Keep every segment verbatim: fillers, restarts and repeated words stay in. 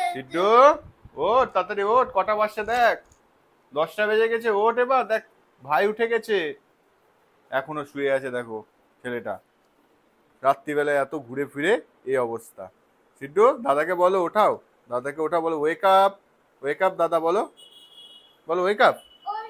সিদ্ধু ওঠ তাড়াতাড়ি ওঠ, কটা বাজছে দেখ, দশটা বেজে গেছে, ওঠ এবার দেখ ভাই উঠে গেছে, এখনো শুয়ে আছে দেখো ছেলেটা, রাত্রিবেলায় এত ঘুরে ফিরে এই অবস্থা। সিদ্ধু দাদাকে বলো ওঠাও, দাদাকে ওঠা বলো, ওয়েক আপ ওয়েক আপ দাদা বলো, বলো ওয়েক আপ।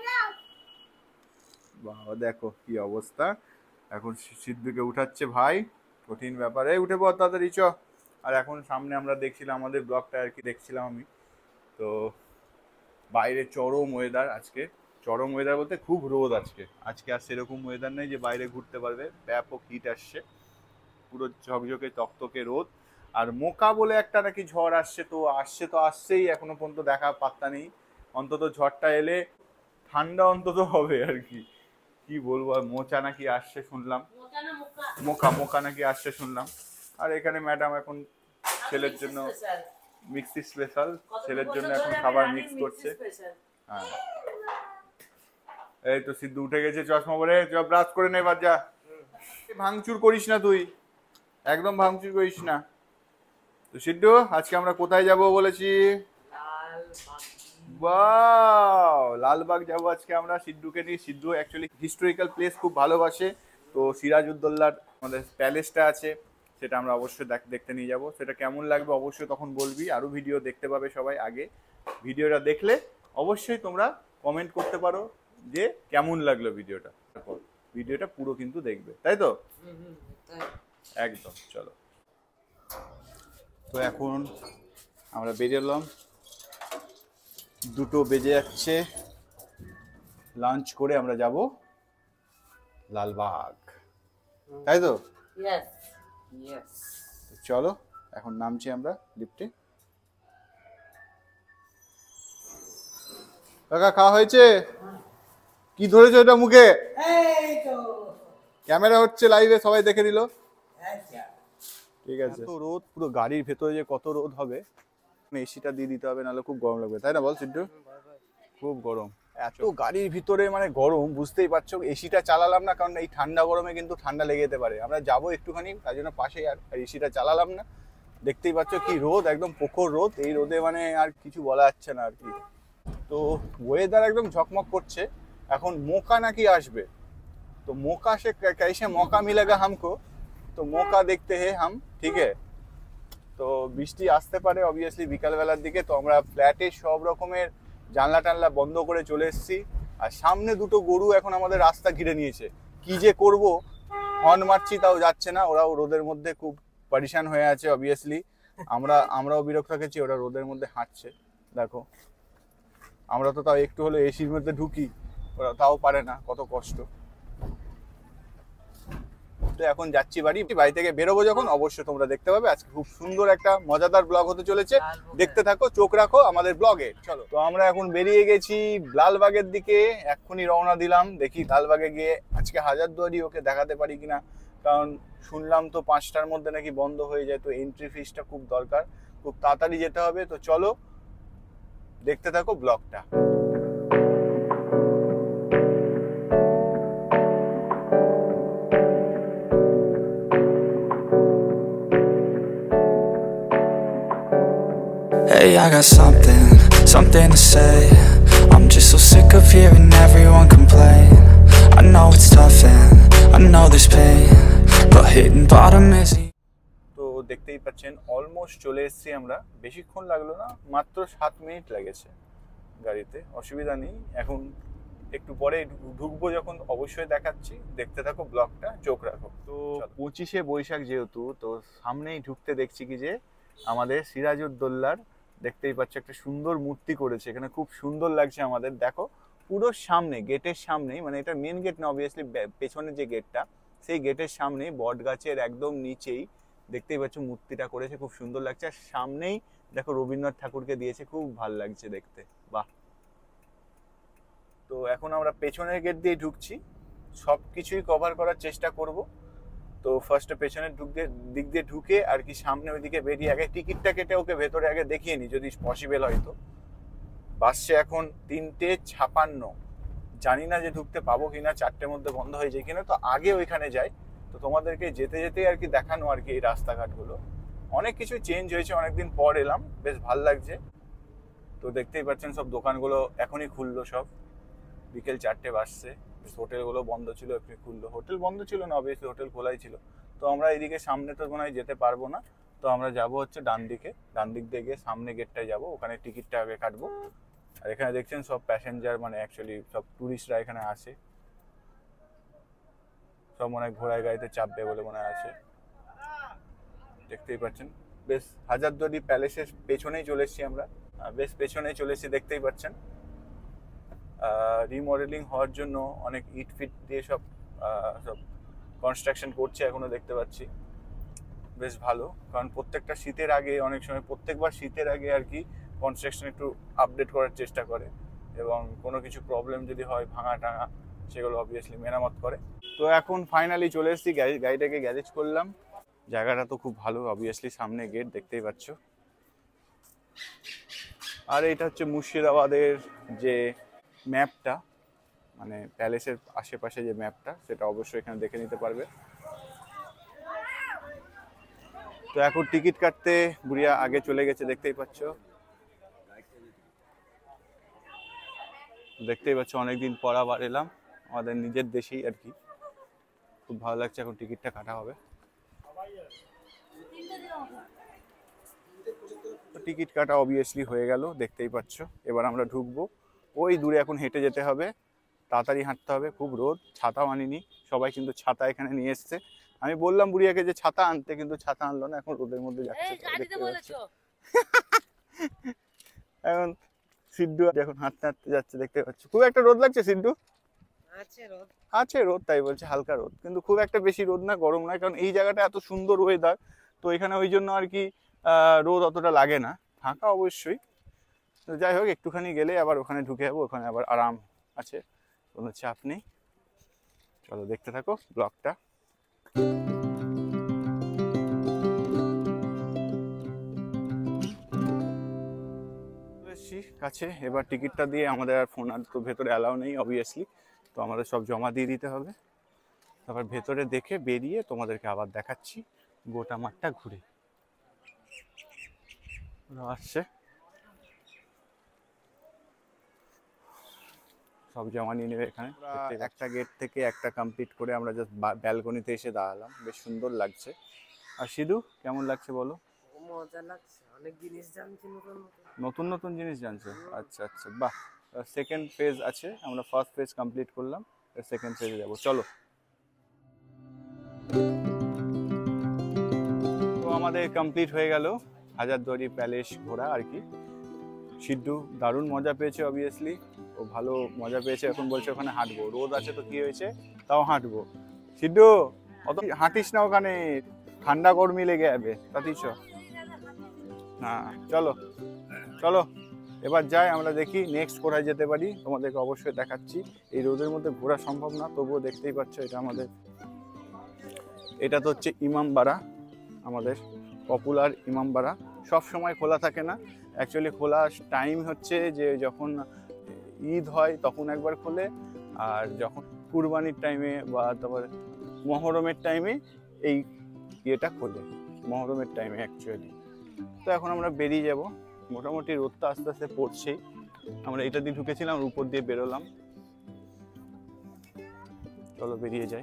বাবা দেখো কি অবস্থা, এখন সিদ্ধুকে উঠাচ্ছে ভাই, কঠিন ব্যাপারে, উঠে পড় তাড়াতাড়ি চ। আর এখন সামনে আমরা দেখছিলাম আমাদের ব্লগটা আর কি দেখছিলাম আমি, তো বাইরে চরম ওয়েদার আজকে, চরম ওয়েদার বলতে খুব রোদ আজকে, আজকে আর সেরকম ওয়েদার নেই যে বাইরে ঘুরতে পারবে, ব্যাপক হিট আসছে, পুরো ঝকঝকে তকতকে রোদ। আর মোকা বলে একটা নাকি ঝড় আসছে, তো আসছে তো আসছেই, এখনো পর্যন্ত দেখা পাত্তা নেই, অন্তত ঝড়টা এলে ঠান্ডা অন্তত হবে আর কি, কি বলবো। আর মোচা নাকি আসছে শুনলাম, মোকা মোকা নাকি আসছে শুনলাম। আর এখানে ম্যাডাম এখন ছেলের জন্য মিক্সি স্পেশাল, ছেলের জন্য এখন খাবার মিক্স করছে। হ্যাঁ এই তো সিদ্ধু উঠে গেছে চশমা পরে, চ ব্রাশ করে নে এবার যা, ভাঙচুর করিস না তুই, একদম ভাঙচুর করিস না। তো সিদ্ধু আজকে আমরা কোথায় যাব বলেছি? বাহ, লালবাগ যাবো আজকে আমরা সিদ্ধুকে নিয়ে। সিদ্ধু অ্যাকচুয়ালি হিস্টোরিক্যাল প্লেস খুব ভালোবাসে, তো সিরাজউদ্দৌলার আমাদের প্যালেসটা আছে, সেটা আমরা অবশ্যই দেখতে নিয়ে যাব। সেটা কেমন লাগবে অবশ্যই তখন বলবি, আরও ভিডিও দেখতে পাবে সবাই। আগে ভিডিওটা দেখলে অবশ্যই তোমরা কমেন্ট করতে পারো যে কেমন লাগলো ভিডিওটা, তারপর ভিডিওটা পুরো কিন্তু দেখবে, তাই তো? একদম। চলো, তো এখন আমরা বেরিয়েলাম, দুটো বেজে যাচ্ছে, লাঞ্চ করে আমরা যাব লালবাগ, তাই তো? চলো এখন নামছি আমরা লিফটে। কাকা খাওয়া হয়েছে? কি ধরেছো এটা মুখে? ক্যামেরা হচ্ছে লাইভে, সবাই দেখে দিল। ঠিক আছে। তো রোদ, পুরো গাড়ির ভেতরে যে কত রোদ হবে, এসিটা দিয়ে দিতে হবে, নাহলে খুব গরম লাগবে, তাই না বল সিদ্ধু? খুব গরম, এত গাড়ির ভিতরে মানে গরম, বুঝতেই পারছো। এসিটা চালালাম না, কারণ এই ঠান্ডা গরমে কিন্তু ঠান্ডা লেগে যেতে পারে। আমরা যাবো একটুখানি, তাই জন্য পাশে আর এসিটা চালালাম না। দেখতেই পাচ্ছ কি রোদ, একদম প্রখর রোদ, এই রোদে মানে আর কিছু বলা যাচ্ছে না আর কি। তো ওয়েদার একদম ঝকমক করছে। এখন মোকা নাকি আসবে, তো মোকা সে कैसे मौका मिलेगा हमको, তো মোকা দেখতে হে হাম, ঠিক আছে। তো বৃষ্টি আসতে পারে অবভিয়াসলি বিকালবেলার দিকে, তো আমরা ফ্ল্যাটে সব রকমের জানলা টানলা বন্ধ করে চলে এসেছি। আর সামনে দুটো গরু এখন আমাদের রাস্তা ঘিরে নিয়েছে, কি যে করব, হর্ন মারছি তাও যাচ্ছে না, ওরাও রোদের মধ্যে খুব পরেশান হয়ে আছে অবভিয়াসলি। আমরা আমরাও বিরক্ত থাকেছি, ওরা রোদের মধ্যে হাঁটছে দেখো। আমরা তো তাও একটু হলে এসির মধ্যে ঢুকি, ওরা তাও পারে না, কত কষ্ট। তো এখন যাচ্ছি বাড়ি, বাড়ি থেকে বেরোবো যখন অবশ্যই তোমরা দেখতে পাবে। আজকে খুব সুন্দর একটা মজাদার ব্লগ হতে চলেছে, দেখতে থাকো, চোখ রাখো আমাদের ব্লগে। চলো, তো আমরা এখন বেরিয়ে গেছি লালবাগের দিকে, এক্ষুনি রওনা দিলাম। দেখি লালবাগে গিয়ে আজকে হাজারদুয়ারি ওকে দেখাতে পারি কিনা, কারণ শুনলাম তো পাঁচটার মধ্যে নাকি বন্ধ হয়ে যায়, তো এন্ট্রি ফিসটা খুব দরকার, খুব তাড়াতাড়ি যেতে হবে। তো চলো দেখতে থাকো ব্লগটা। Hey, I got something, something to say. I'm just so sick of hearing everyone complain. I know it's tough and I know there's pain, but hitting bottom is... তো দেখতেই পাচ্ছেন অলমোস্ট চলে এসেছি আমরা, বেশিক্ষণ লাগলো না, মাত্র সাত মিনিট লেগেছে গাড়িতে, অসুবিধা নেই। এখন একটু পরে ঢুকবো যখন অবশ্যই দেখাচ্ছি, দেখতে থাকো ব্লগটা, চোখ রাখো। তো পঁচিশে বৈশাখ যেহেতু, তো সামনেই ঢুকতে দেখছি কি যে আমাদের সিরাজউদ্দৌলার, দেখতেই পাচ্ছ একটা সুন্দর মূর্তি করেছে এখানে, খুব সুন্দর লাগছে আমাদের। দেখো পুরো সামনে, গেটের সামনেই, মানে এটা মেন গেট না অবভিয়াসলি, পেছনে যে গেটটা, সেই গেটের সামনে বট গাছের একদম নিচেই দেখতেই পাচ্ছ মূর্তিটা করেছে, খুব সুন্দর লাগছে। আর সামনেই দেখো রবীন্দ্রনাথ ঠাকুরকে দিয়েছে, খুব ভালো লাগছে দেখতে, বাহ। তো এখন আমরা পেছনের গেট দিয়ে ঢুকছি, সব কিছুই কভার করার চেষ্টা করব। তো ফার্স্টে পেছনের ঢুক দিয়ে দিক দিয়ে ঢুকে আর কি সামনে ওইদিকে বেরিয়ে আগে টিকিটটা কেটে ওকে ভেতরে আগে দেখিয়ে নি, যদি পসিবল হয়। তো বাসছে এখন তিনটে ছাপান্ন, জানি না যে ঢুকতে পাবো কিনা, চারটের মধ্যে বন্ধ হয়ে যায় কিনা, তো আগে ওইখানে যাই। তো তোমাদেরকে যেতে যেতে আর কি দেখানো আর কি এই রাস্তাঘাটগুলো। অনেক কিছু চেঞ্জ হয়েছে, অনেকদিন পর এলাম, বেশ ভালো লাগছে। তো দেখতেই পাচ্ছেন সব দোকানগুলো এখনই খুললো, সব বিকেল চারটে বাজছে। হোটেলগুলো বন্ধ ছিল, এখনই খুললো। হোটেল বন্ধ ছিল না, অবভিয়াসলি হোটেল খোলাই ছিল। তো আমরা এদিকে সামনে তো মনে হয় যেতে পারবো না, তো আমরা যাব হচ্ছে ডান দিকে। ডান দিক দিয়ে গিয়ে সামনে গেটটায় যাব, ওখানে টিকিটটা আগে কাটবো। আর এখানে দেখছেন সব প্যাসেঞ্জার, মানে অ্যাকচুয়ালি সব ট্যুরিস্টরা এখানে আসে, সব মনে হয় ঘোড়ায় গাড়িতে চাপবে বলে মনে আছে। দেখতেই পাচ্ছেন বেশ হাজারদুয়ারি প্যালেসের পেছনেই চলে এসেছি আমরা, বেশ পেছনেই চলে এসেছি, দেখতেই পাচ্ছেন। রিমডেলিং হওয়ার জন্য অনেক ইট ফিট দিয়ে সব সব কনস্ট্রাকশন করছে এখনো, দেখতে পাচ্ছি। বেশ ভালো, কারণ প্রত্যেকটা শীতের আগে, অনেক সময় প্রত্যেকবার শীতের আগে আর কি কনস্ট্রাকশন একটু আপডেট করার চেষ্টা করে, এবং কোনো কিছু প্রবলেম যদি হয় ভাঙা টাঙা, সেগুলো অবভিয়াসলি মেরামত করে। তো এখন ফাইনালি চলে এসেছি, গাড়ি গাড়িটাকে গ্যারেজ করলাম। জায়গাটা তো খুব ভালো, অবভিয়াসলি সামনে গেট দেখতেই পাচ্ছ। আর এটা হচ্ছে মুর্শিদাবাদের যে ম্যাপটা, মানে প্যালেসের আশেপাশে যে ম্যাপটা, সেটা অবশ্যই এখানে দেখে নিতে পারবে। তো এখন টিকিট কাটতে বুড়িয়া আগে চলে গেছে, দেখতেই পাচ্ছ। দেখতেই পাচ্ছ অনেকদিন পর আবার এলাম আমাদের নিজের দেশেই আর কি, খুব ভালো লাগছে। এখন টিকিটটা কাটা হবে। তো টিকিট কাটা অবভিয়াসলি হয়ে গেল, দেখতেই পাচ্ছ। এবার আমরা ঢুকবো, ওই দূরে এখন হেঁটে যেতে হবে, তাড়াতাড়ি হাঁটতে হবে। খুব রোদ, ছাতাও আনিনি, সবাই কিন্তু ছাতা এখানে নিয়ে এসছে। আমি বললাম বুড়িয়াকে যে ছাতা আনতে, কিন্তু ছাতা আনলো না, এখন রোদের মধ্যে যাচ্ছে। এখন সিদ্ধু এখন হাঁটতে হাঁটতে যাচ্ছে, দেখতে পাচ্ছ। খুব একটা রোদ লাগছে সিদ্ধু? আছে রোদ, তাই বলছে, হালকা রোদ, কিন্তু খুব একটা বেশি রোদ না, গরম নয়, কারণ এই জায়গাটা এত সুন্দর ওয়েদার, তো এখানে ওই জন্য আর কি রোদ অতটা লাগে না, ফাঁকা অবশ্যই। তো যাই হোক, একটুখানি গেলে আবার ওখানে ঢুকে যাবো, ওখানে আবার আরাম আছে, কোনো চাপ নেই। চলো দেখতে থাকো ব্লগটা। কাছে এবার টিকিটটা দিয়ে আমাদের আর ফোন আর তো ভেতরে অ্যালাউ নেই অবভিয়াসলি, তো আমাদের সব জমা দিয়ে দিতে হবে। তারপর ভেতরে দেখে বেরিয়ে তোমাদেরকে আবার দেখাচ্ছি গোটা মাঠটা ঘুরে। আসছে সব জমা নিয়ে নেবে এখানে। একটা গেট থেকে একটা কমপ্লিট করে আমরা জাস্ট ব্যালকনিতে এসে দাঁড়ালাম, বেশ সুন্দর লাগছে। আর সিধু কেমন লাগছে বলো? মজা লাগছে, অনেক জিনিস জানছি, নতুন নতুন নতুন জিনিস জানছো। আচ্ছা আচ্ছা, বাহ। সেকেন্ড ফেজ আছে, আমরা ফার্স্ট ফেজ কমপ্লিট করলাম, সেকেন্ড ফেজে যাবো, চলো। তো আমাদের কমপ্লিট হয়ে গেল হাজারদুয়ারি প্যালেস ঘোরা আর কি। সিদ্ধু দারুণ মজা পেয়েছে অবভিয়াসলি, ও ভালো মজা পেয়েছে। এখন বলছে ওখানে হাঁটবো, রোদ আছে তো কি হয়েছে, তাও হাঁটবো। সিদ্ধু অত হাঁটিস না, ওখানে ঠান্ডা গরমি লেগে যাবে, তাতিস। হ্যাঁ চলো চলো এবার যাই, আমরা দেখি নেক্সট কোথায় যেতে পারি, তোমাদেরকে অবশ্যই দেখাচ্ছি। এই রোদের মধ্যে ঘোরা সম্ভব না, তবুও দেখতেই পাচ্ছ এটা আমাদের, এটা তো হচ্ছে ইমামবাড়া, আমাদের পপুলার ইমামবাড়া। সব সময় খোলা থাকে না, অ্যাকচুয়ালি খোলা টাইম হচ্ছে যে যখন ঈদ হয় তখন একবার খোলে, আর যখন কুরবানির টাইমে বা তারপর মহরমের টাইমে এই ইয়েটা খোলে, মহরমের টাইমে অ্যাকচুয়ালি। তো এখন আমরা বেরিয়ে যাব, মোটামুটি রোদটা আস্তে আস্তে পড়ছেই। আমরা এটা দিয়ে ঢুকেছিলাম, উপর দিয়ে বেরোলাম, চলো বেরিয়ে যাই।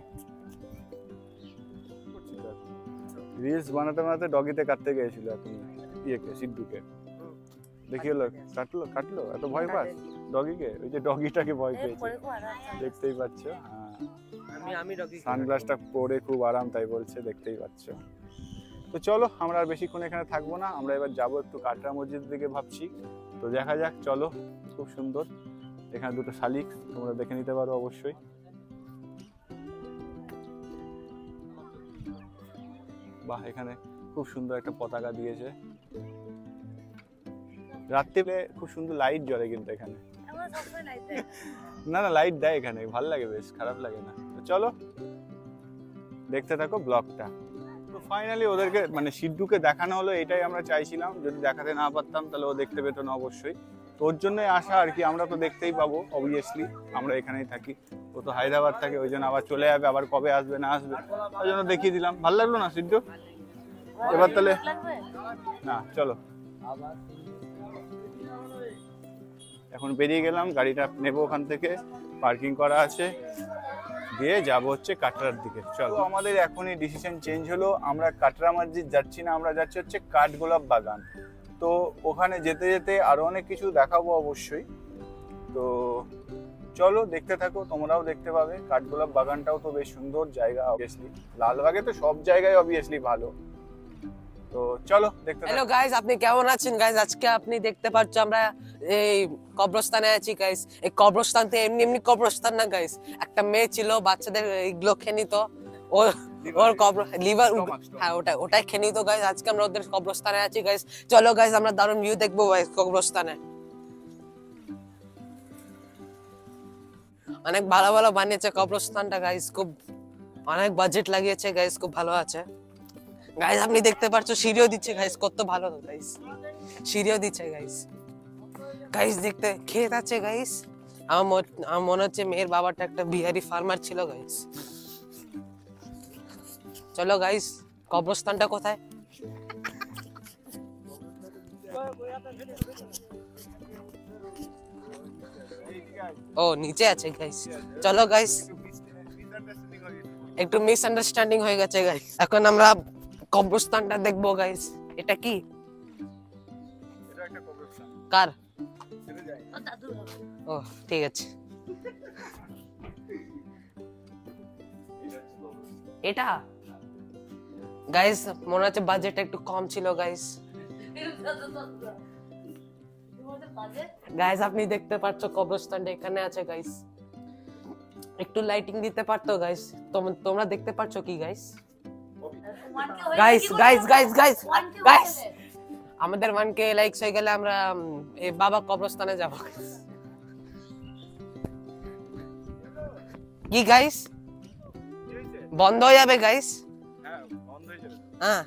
রিলস বানাতে বানাতে ডগিতে কাটতে গিয়েছিল এখন ইয়েকে, সিদ্ধুকে দেখি হলো, কাটলো কাটলো এত ভয় পাস ডগিকে? ওই যে ডগিটাকে ভয় পেয়েছে, দেখতেই পাচ্ছ। হ্যাঁ সানগ্লাসটা পরে খুব আরাম, তাই বলছে, দেখতেই পাচ্ছ। তো চলো আমরা আর বেশিক্ষণ এখানে থাকবো না, আমরা এবার যাবো একটু কাটরা মসজিদের দিকে ভাবছি। তো দেখা যাক, চলো। খুব সুন্দর এখানে দুটো শালিক, তোমরা দেখে নিতে পারো অবশ্যই। বাহ, এখানে খুব সুন্দর একটা পতাকা দিয়েছে, রাত্রিতে খুব সুন্দর লাইট জ্বলে কিন্তু এখানে। না না লাইট দেয় এখানে, ভালো লাগে, বেশ খারাপ লাগে না। তো চলো দেখতে থাকো ব্লগটা। তো ফাইনালি ওদেরকে মানে সিদ্ধুকে দেখানো হলো, এটাই আমরা চাইছিলাম। যদি দেখাতে না পারতাম তাহলে ও দেখতে পেতো না অবশ্যই, তো ওর জন্যই আসা আর কি। আমরা তো দেখতেই পাবো অবভিয়াসলি, আমরা এখানেই থাকি, ও তো হায়দ্রাবাদ থাকে, ওই জন্য আবার চলে যাবে, আবার কবে আসবে না আসবে, ওই জন্য দেখিয়ে দিলাম। ভালো লাগলো না সিদ্ধু? এবার তাহলে না চলো এখন বেরিয়ে গেলাম, গাড়িটা নেবো ওখান থেকে, পার্কিং করা আছে, দিয়ে যাব হচ্ছে কাটরার দিকে। চলো আমাদের এখনই ডিসিশন চেঞ্জ হলো, আমরা কাটরা মসজিদ যাচ্ছি না, আমরা যাচ্ছি হচ্ছে কাঠগোলাপ বাগান। তো ওখানে যেতে যেতে আরো অনেক কিছু দেখাবো অবশ্যই, তো চলো দেখতে থাকো, তোমরাও দেখতে পাবে। কাঠগোলাপ বাগানটাও তো বেশ সুন্দর জায়গা, অবভিয়াসলি লালবাগে তো সব জায়গায় অবভিয়াসলি ভালো, তো চলো দেখতে থাকো। হ্যালো গাইস, আপনি কেমন আছেন গাইস? আজকে আপনি দেখতে পাচ্ছ আমরা এই কবরস্থানে আছি গাইস। এই কবরস্থান তো এমনি এমনি কবরস্থান না গাইস, একটা মেয়ে ছিল বাচ্চাদের এইগুলো খেয়ে নিত, ও ওর কবর লিভার, হ্যাঁ ওটা ওটাই খেয়ে নিত গাইস। আজকে আমরা ওদের কবরস্থানে আছি গাইস। চলো গাইস আমরা দারুণ ভিউ দেখবো গাইস কবরস্থানে। অনেক ভালো ভালো বানিয়েছে কবরস্থানটা গাইস, খুব অনেক বাজেট লাগিয়েছে গাইস, খুব ভালো আছে গাইস। আপনি দেখতে পাচ্ছ সিঁড়িও দিচ্ছে গাইস, কত ভালো গাইস, সিঁড়িও দিচ্ছে গাইস। গাইস দেখতে ক্ষেত আছে গাইস, আমার আমার মনে হচ্ছে মেয়ের বাবাটা একটা বিহারি ফার্মার ছিল গাইস। চলো গাইস কবরস্থানটা কোথায়? ও নিচে আছে গাইস। চলো গাইস, একটু মিসআন্ডারস্ট্যান্ডিং হয়ে গেছে গাইস। এখন আমরা কবরস্থানটা দেখবো গাইস। এটা কি? এটা একটা কবরস্থান। কার? ছেড়ে যায়। ও ঠিক আছে। এটা গাইস মনে হচ্ছে বাজেট একটু কম ছিল গাইস। গাইস আপনি দেখতে পাচ্ছ কবরস্থানটা এখানে আছে গাইস, একটু লাইটিং দিতে পারতো গাইস। তোমরা দেখতে পাচ্ছ কি guys? Guys guys guys guys guys আমাদের ওয়ান কে লাইকস হয়ে গেলে আমরা এই বাবা কবরস্থানে যাব। কি গাইস বন্ধ হয়ে যাবে গাইস? হ্যাঁ বন্ধ হয়ে যাবে। হ্যাঁ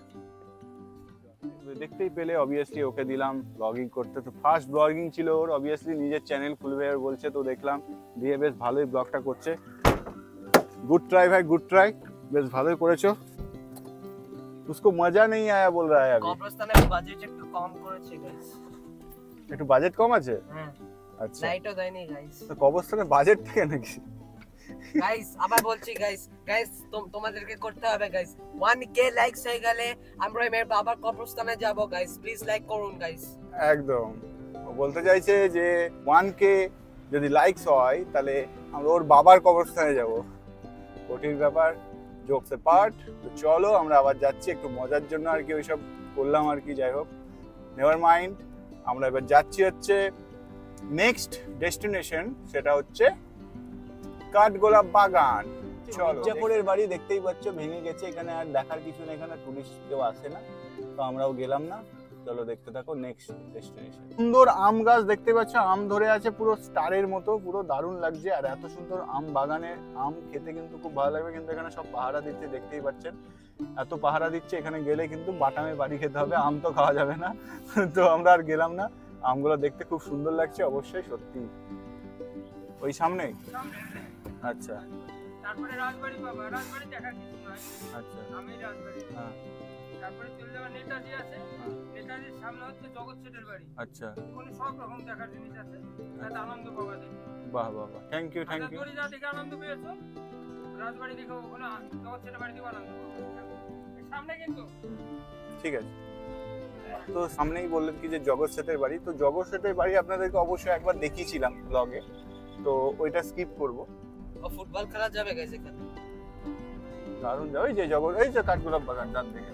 দেখতেই পেলে অবভিয়াসলি ওকে দিলাম ব্লগিং করতে, তো ফার্স্ট ব্লগিং ছিল ওর, অবভিয়াসলি নিজের চ্যানেল খুলবে আর বলছে, তো দেখলাম দিয়ে বেশ ভালোই ব্লগটা করছে। गुड ट्राई भाई, गुड ट्राई, বেশ ভালোই করেছো। उसको मजा नहीं आया बोल रहा है अभी। কবরস্থানে বাজেট একটু কম করেছে গাইস। একটু বাজেট কম আছে? হ্যাঁ আচ্ছা, লাইটও দেয়নি গাইস। তো কবরস্থানে বাজেট থেকে নাকি? গাইস আবার বলছি গাইস, গাইস তোমাদেরকে করতে হবে গাইস, ওয়ান কে লাইকস হয়ে গেলে আমরা মেয়ের বাবার কবরস্থানে যাব গাইস। প্লিজ লাইক করুন গাইস। একদম, ও বলতে চাইছে যে ওয়ান কে যদি লাইকস হয় তাহলে আমরা ওর বাবার কবরস্থানে যাব। কঠিন ব্যাপার, জোকস পার্ট। তো চলো আমরা আবার যাচ্ছি, একটু মজার জন্য আর কি ওইসব করলাম আর কি, যাই হোক নেভার মাইন্ড। আমরা এবার যাচ্ছি হচ্ছে নেক্সট ডেস্টিনেশন, সেটা হচ্ছে কাঠগোলাপ বাগান। চলো, মির্জাপুরের বাড়ি দেখতেই পাচ্ছ ভেঙে গেছে, এখানে আর দেখার কিছু নেই, এখানে টুরিস্ট কেউ আসে না, তো আমরাও গেলাম না। চলো দেখতে থাকো নেক্সট ডেস্টিনেশন। সুন্দর আম গাছ দেখতে পাচ্ছ, আম ধরে আছে পুরো স্টারের মতো, পুরো দারুণ লাগছে। আর এত সুন্দর আম বাগানে আম খেতে কিন্তু খুব ভালো লাগবে। কিন্তু এখানে সব পাহারা দিচ্ছে, দেখতেই পাচ্ছেন এত পাহারা দিচ্ছে, এখানে গেলে কিন্তু বাটামে বাড়ি খেতে হবে, আম তো খাওয়া যাবে না। তো আমরা আর গেলাম না। আমগুলো দেখতে খুব সুন্দর লাগছে অবশ্যই, সত্যি। ওই সামনেই? আচ্ছা, তারপরে রাজবাড়ি পাবা, রাজবাড়ি দেখার কিছু নয়। আচ্ছা, আমি রাজবাড়ি, হ্যাঁ, তারপরে চলে যাবে নেতাজি আছে, নেতাজির সামনে হচ্ছে জগৎ সেটের বাড়ি। আচ্ছা, ওখানে সব রকম দেখার জিনিস আছে, যাতে আনন্দ পাওয়া যায়। বাহ বাহ বাহ, থ্যাংক ইউ থ্যাংক ইউ। রাজবাড়ি যা দেখে আনন্দ পেয়েছো, রাজবাড়ি দেখে ওখানে জগৎ সেটের বাড়ি দেখে আনন্দ পাবো। সামনে কিন্তু ঠিক আছে। তো সামনেই বললেন কি যে জগৎ সেটের বাড়ি, তো জগৎ সেটের বাড়ি আপনাদেরকে অবশ্যই একবার দেখিয়েছিলাম ব্লগে, তো ওইটা স্কিপ করবো। ও ফুটবল খেলা যাবে গাইস এখানে, দারুণ যাবে। ওই যে জগৎ, এই যে কাঠগোলাপ বাগান ডান দিকে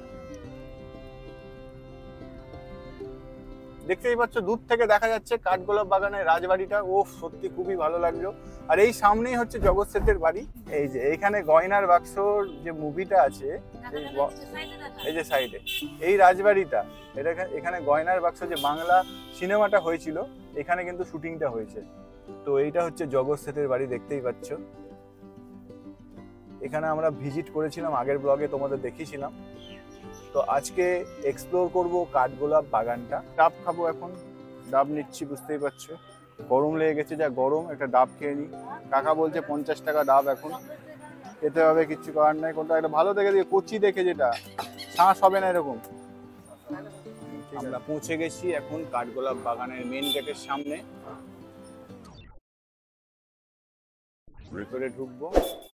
দেখতেই পাচ্ছ, দূর থেকে দেখা যাচ্ছে কাঠগোলাপ বাগানের রাজবাড়িটা। ও সত্যি খুবই ভালো লাগলো। আর এই সামনেই হচ্ছে জগৎ সেটের বাড়ি। এই যে এইখানে গয়নার বাক্সর যে মুভিটা আছে, এই ব- এই যে সাইডে এই রাজবাড়িটা, এটা এখানে গয়নার বাক্স যে বাংলা সিনেমাটা হয়েছিল, এখানে কিন্তু শুটিংটা হয়েছে। তো এইটা হচ্ছে জগৎ সেটের বাড়ি, দেখতেই পাচ্ছ। এখানে আমরা ভিজিট করেছিলাম আগের ব্লগে, তোমাদের দেখিয়েছিলাম। তো আজকে এক্সপ্লোর করব কাঠগোলাপ বাগানটা। ডাব খাবো এখন, ডাব নিচ্ছি, বুঝতেই পারছো গরম লেগে গেছে, যা গরম, একটা ডাব খেয়ে নিই। কাকা বলছে পঞ্চাশ টাকা ডাব এখন খেতে হবে, কিচ্ছু করার নাই। কোনটা একটা ভালো দেখে দিয়ে, কচি দেখে যেটা শ্বাস হবে না এরকম। আমরা পৌঁছে গেছি এখন কাঠগোলাপ বাগানের মেন গেটের সামনে। ভেতরে ঢুকবো।